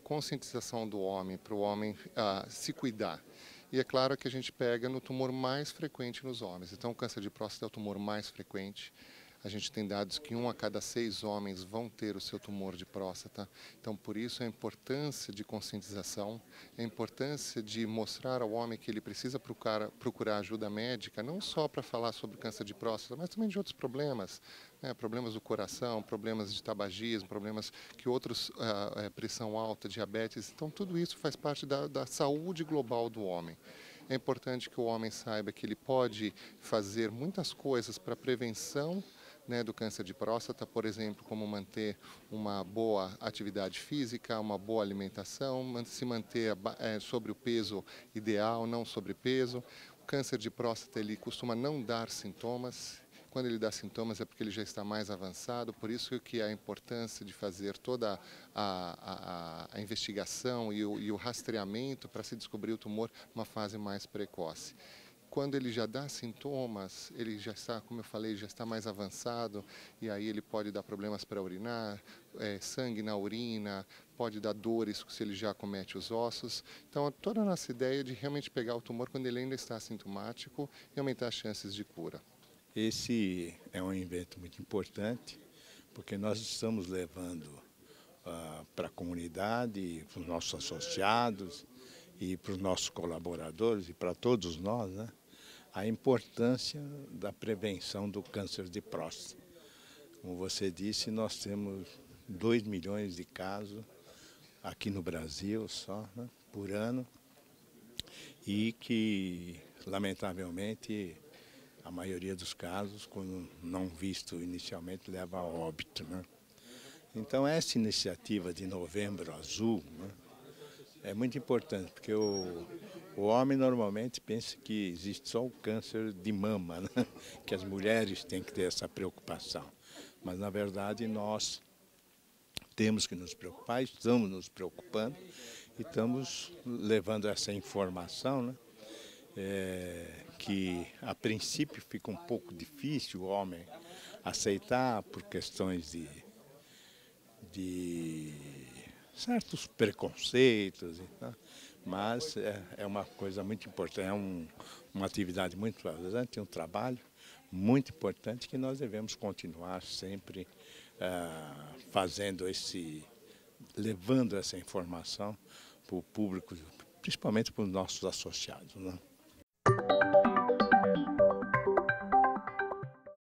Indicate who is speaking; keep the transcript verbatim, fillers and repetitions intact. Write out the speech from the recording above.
Speaker 1: conscientização do homem, para o homem ah, se cuidar. E é claro que a gente pega no tumor mais frequente nos homens. Então, o câncer de próstata é o tumor mais frequente. A gente tem dados que um a cada seis homens vão ter o seu tumor de próstata. Então, por isso, a importância de conscientização, a importância de mostrar ao homem que ele precisa procurar, procurar ajuda médica, não só para falar sobre câncer de próstata, mas também de outros problemas, né? Problemas do coração, problemas de tabagismo, problemas que outros, uh, é, pressão alta, diabetes. Então, tudo isso faz parte da, da saúde global do homem. É importante que o homem saiba que ele pode fazer muitas coisas para prevenção, né, do câncer de próstata, por exemplo, como manter uma boa atividade física, uma boa alimentação, se manter é, sobre o peso ideal, não sobrepeso. O câncer de próstata ele costuma não dar sintomas. Quando ele dá sintomas é porque ele já está mais avançado, por isso que a importância de fazer toda a, a, a investigação e o, e o rastreamento para se descobrir o tumor numa fase mais precoce. Quando ele já dá sintomas, ele já está, como eu falei, já está mais avançado e aí ele pode dar problemas para urinar, é, sangue na urina, pode dar dores se ele já acomete os ossos. Então, toda a nossa ideia é de realmente pegar o tumor quando ele ainda está assintomático e aumentar as chances de cura.
Speaker 2: Esse é um evento muito importante, porque nós estamos levando ah, para a comunidade, para os nossos associados e para os nossos colaboradores e para todos nós, né, a importância da prevenção do câncer de próstata. Como você disse, nós temos dois milhões de casos aqui no Brasil só, né, por ano, e que, lamentavelmente, a maioria dos casos, quando não visto inicialmente, leva a óbito, né? Então, essa iniciativa de Novembro Azul, né, é muito importante, porque o, o homem normalmente pensa que existe só o câncer de mama, né? Que as mulheres têm que ter essa preocupação. Mas, na verdade, nós temos que nos preocupar, estamos nos preocupando e estamos levando essa informação, né? É, que a princípio fica um pouco difícil o homem aceitar por questões de, de certos preconceitos, mas é, é uma coisa muito importante, é um, uma atividade muito importante, um trabalho muito importante que nós devemos continuar sempre uh, fazendo esse, levando essa informação para o público, principalmente para os nossos associados, né?